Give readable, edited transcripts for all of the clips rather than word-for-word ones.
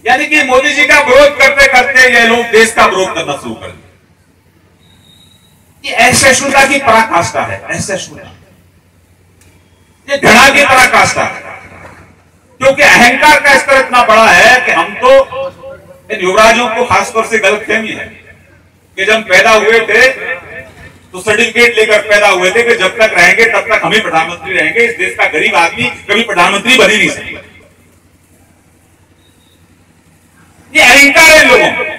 यानी कि मोदी जी का विरोध करते करते ये लोग देश का विरोध करना शुरू कर दिया। ये असहिष्णुता की पराकाष्ठा है, असहिष्णुता, ये घृणा की पराकाष्ठा है, क्योंकि अहंकार का स्तर इतना बड़ा है कि हम तो इन युवराजों को खासतौर से गलतफहमी है कि जब पैदा हुए थे तो सर्टिफिकेट लेकर पैदा हुए थे कि जब तक रहेंगे तब तक हम ही प्रधानमंत्री रहेंगे, इस देश का गरीब आदमी कभी प्रधानमंत्री बन ही नहीं सकता। ये अहंकार है लोगों को,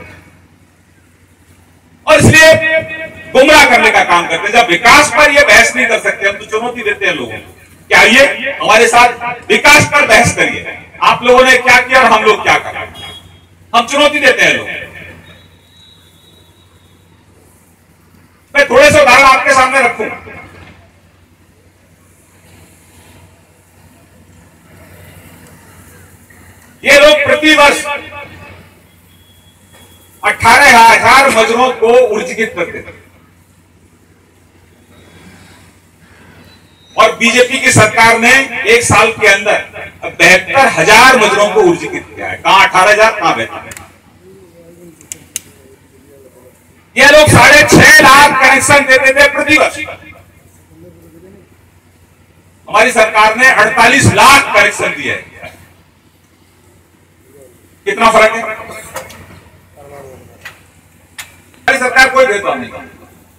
और इसलिए गुमराह करने का काम करते हैं। जब विकास पर ये बहस नहीं कर सकते, हम तो चुनौती देते हैं लोगों को कि आइए हमारे साथ विकास पर बहस करिए, आप लोगों ने क्या किया और हम लोग क्या कर रहे हैं, हम चुनौती देते हैं लोगों। मैं थोड़े से उदाहरण आपके सामने रखूं। ये लोग प्रतिवर्ष 18,000 मजदूरों को ऊर्जित करते थे, और बीजेपी की सरकार ने एक साल के अंदर 72,000 मजदूरों को ऊर्जित किया है। कहां 18,000, कहां 72,000? ये लोग 6.5 लाख कनेक्शन देते थे प्रतिवर्ष, हमारी सरकार ने 48 लाख कनेक्शन दिए। कितना फर्क है? हमारी सरकार कोई भेदभाव नहीं करती।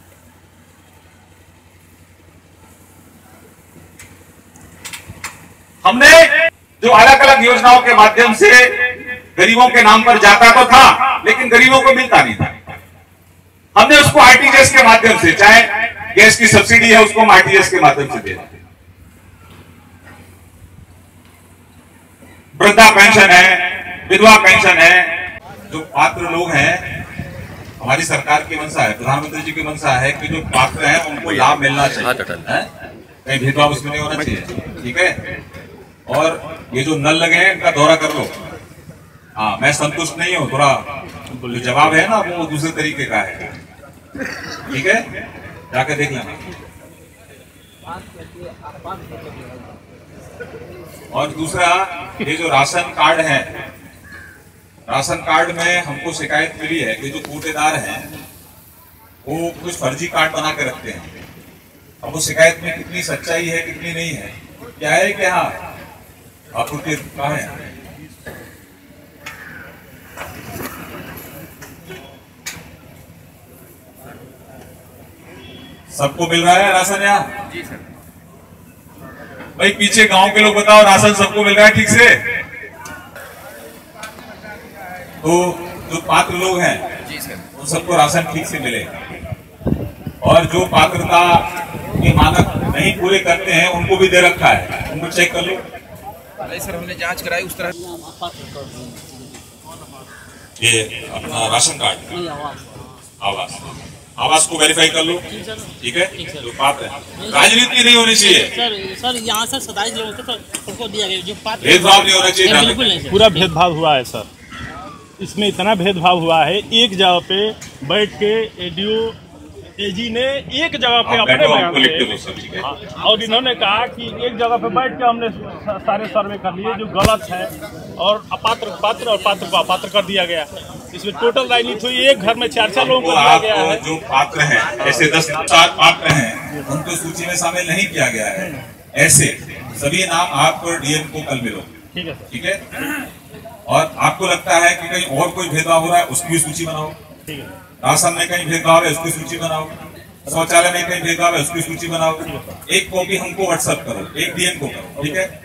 हमने जो अलग अलग योजनाओं के माध्यम से गरीबों के नाम पर जाता तो था, लेकिन गरीबों को मिलता नहीं था। हमने उसको आरटीजीएस के माध्यम से, चाहे गैस की सब्सिडी है उसको हम आरटीजीएस के माध्यम से दे रहे हैं, वृद्धा पेंशन है, विधवा पेंशन है। जो पात्र लोग हैं, हमारी सरकार की मंशा है, प्रधानमंत्री जी की मंशा है कि जो पात्र हैं उनको लाभ मिलना चाहिए, कहीं भेदभाव उसमें नहीं होना चाहिए, ठीक है। और ये जो नल लगे हैं इनका दौरा कर लो। हाँ, मैं संतुष्ट नहीं हूं, थोड़ा जो जवाब है ना वो दूसरे तरीके का है, ठीक है, जाके देख लेना। और दूसरा, ये जो राशन कार्ड है, राशन कार्ड में हमको शिकायत मिली है कि जो कोटेदार हैं वो कुछ फर्जी कार्ड बना के रखते हैं। अब वो शिकायत में कितनी सच्चाई है कितनी नहीं है, क्या है कि हाँ आपूर्ति कहाँ है? सबको मिल रहा है राशन यहाँ? जी सर। भाई पीछे गांव के लोग बताओ, राशन सबको मिल रहा है ठीक से? तो जो पात्र लोग हैं जी सर, उन सबको राशन ठीक से मिलेगा, और जो पात्रता के मानक नहीं पूरे करते हैं उनको भी दे रखा है, उनको चेक कर लो। नहीं सर, हमने जांच कराई उस तरह। ये अपना राशन कार्ड, आवास, आवास को वेरीफाई कर लो, ठीक है। जो पात्र है, राजनीति नहीं होनी चाहिए सर यहाँ सर 27 लोगों को सबको दिया गया, जो पात्र भेदभाव नहीं होना चाहिए, बिल्कुल नहीं। पूरा भेदभाव हुआ है सर, इसमें इतना भेदभाव हुआ है। एक जगह पे बैठ के एडीओ एजी ने एक जगह पे अपने बयान दिए, और इन्होंने कहा कि एक जगह पे बैठ के हमने सारे सर्वे कर लिए जो गलत है, और अपात्र पात्र और पात्र को अपात्र कर दिया गया। इसमें टोटल राजनीति हुई, एक घर में 4 लोगों को दिया गया है। जो पात्र हैं, ऐसे 10 पात्र हैं, उनको सूची में शामिल नहीं किया गया है। ऐसे सभी नाम आप डीएम को कल मिलो, ठीक है, ठीक है। और आपको लगता है कि कहीं और कोई भेदभाव हो रहा है, उसकी भी सूची बनाओ, ठीक है। राशन में कहीं भेदभाव है उसकी सूची बनाओ, शौचालय में कहीं भेदभाव है उसकी सूची बनाओ। एक कॉपी हमको व्हाट्सएप करो, एक डीएम को करो, ठीक है।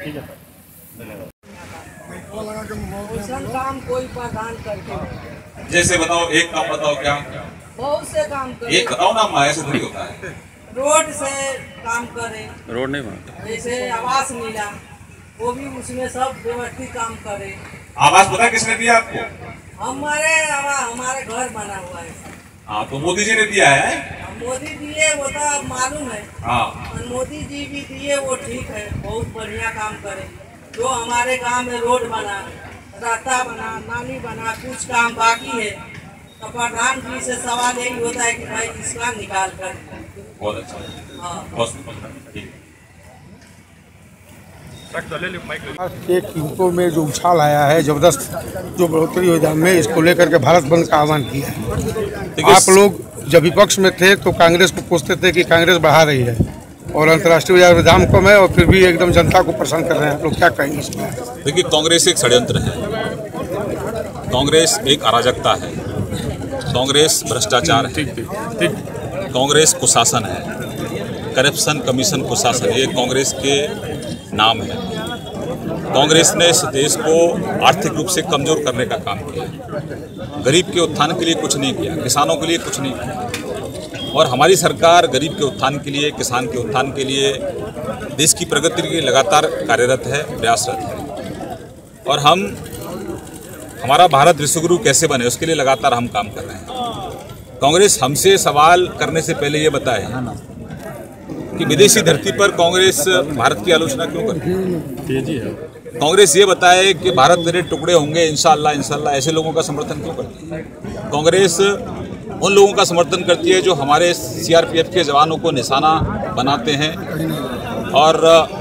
काम कोई प्रदान करके, जैसे बताओ, एक काम बताओ, क्या बहुत से काम करे, एक बताओ ना, ऐसे थोड़ी होता है। रोड से काम करे, रोड नहीं बना, जैसे आवास मिला वो भी उसमें सब व्यवस्थित काम करे। आवास पता किसने दिया आपको? हमारे घर बना हुआ है। हाँ, तो मोदी जी ने दिया है। मोदी दिए वो तो अब मालूम है। हाँ, और मोदी जी भी दिए वो ठीक है, बहुत बढ़िया काम करे। जो हमारे गांव में रोड बना, रास्ता बना, नाली बना, कुछ काम बाकी है, तो प्रधान जी से सवाल यही होता है कि भाई इसका निकाल कर। बहुत अच्छा, हाँ, बहुत ठीक। के कीमतों में जो उछाल आया है, जबरदस्त जो बढ़ोतरी हुई दाम में, इसको लेकर के भारत बंद का आह्वान किया है। आप लोग जब विपक्ष में थे तो कांग्रेस को कोसते थे कि कांग्रेस बढ़ा रही है और अंतर्राष्ट्रीय बाजार में दाम कम है और फिर भी एकदम जनता को परेशान कर रहे हैं। आप लोग क्या कहेंगे इसमें? देखिए, कांग्रेस एक षड्यंत्र है, कांग्रेस एक अराजकता है, कांग्रेस भ्रष्टाचार है, कांग्रेस कुशासन है, करप्शन कमीशन कुशासन, ये कांग्रेस के नाम है। कांग्रेस ने इस देश को आर्थिक रूप से कमजोर करने का काम किया, गरीब के उत्थान के लिए कुछ नहीं किया, किसानों के लिए कुछ नहीं किया। और हमारी सरकार गरीब के उत्थान के लिए, किसान के उत्थान के लिए, देश की प्रगति के लिए लगातार कार्यरत है, प्रयासरत है। और हमारा भारत विश्वगुरु कैसे बने, उसके लिए लगातार हम काम कर रहे हैं। कांग्रेस हमसे सवाल करने से पहले ये बताए कि विदेशी धरती पर कांग्रेस भारत की आलोचना क्यों करती है। कांग्रेस ये बताए कि भारत मेरे टुकड़े होंगे इंशाअल्लाह इंशाअल्लाह, ऐसे लोगों का समर्थन क्यों करती है। कांग्रेस उन लोगों का समर्थन करती है जो हमारे सीआरपीएफ के जवानों को निशाना बनाते हैं और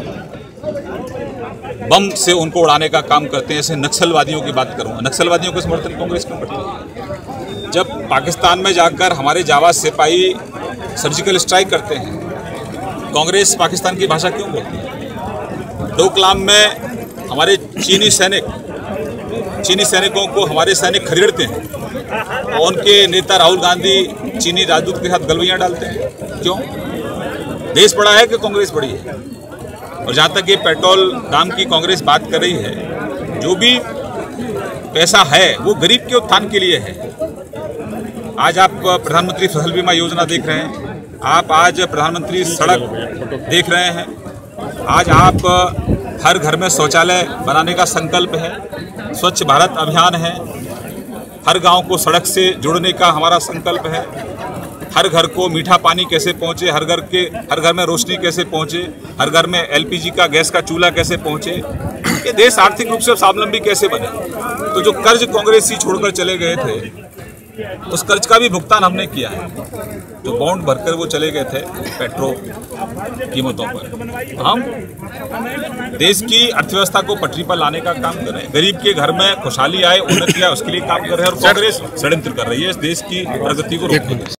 बम से उनको उड़ाने का काम करते हैं। ऐसे नक्सलवादियों की बात करूँगा, नक्सलवादियों का समर्थन कांग्रेस क्यों करती है। जब पाकिस्तान में जाकर हमारे जाबाज सिपाही सर्जिकल स्ट्राइक करते हैं, कांग्रेस पाकिस्तान की भाषा क्यों बोलती है। डोकलाम में हमारे चीनी सैनिकों को हमारे सैनिक खदेड़ते हैं और उनके नेता राहुल गांधी चीनी राजदूत के साथ गलवैयां डालते हैं। क्यों? देश बड़ा है कि कांग्रेस बड़ी है। और जहाँ तक ये पेट्रोल दाम की कांग्रेस बात कर रही है, जो भी पैसा है वो गरीब के उत्थान के लिए है। आज आप प्रधानमंत्री फसल बीमा योजना देख रहे हैं, आप आज प्रधानमंत्री सड़क देख रहे हैं, आज आप हर घर में शौचालय बनाने का संकल्प है, स्वच्छ भारत अभियान है, हर गांव को सड़क से जोड़ने का हमारा संकल्प है, हर घर को मीठा पानी कैसे पहुंचे, हर घर में रोशनी कैसे पहुंचे, हर घर में एलपीजी का गैस का चूल्हा कैसे पहुंचे, ये देश आर्थिक रूप से स्वावलंबी कैसे बने। तो जो कर्ज कांग्रेसी छोड़कर चले गए थे, उस कर्ज का भी भुगतान हमने किया है। जो बॉन्ड भरकर वो चले गए थे पेट्रोल कीमतों पर, हम देश की अर्थव्यवस्था को पटरी पर लाने का काम कर रहे हैं। गरीब के घर में खुशहाली आए, उन्नति आए, उसके लिए काम कर रहे हैं। और कांग्रेस षड्यंत्र कर रही है इस देश की प्रगति को रोकने के लिए।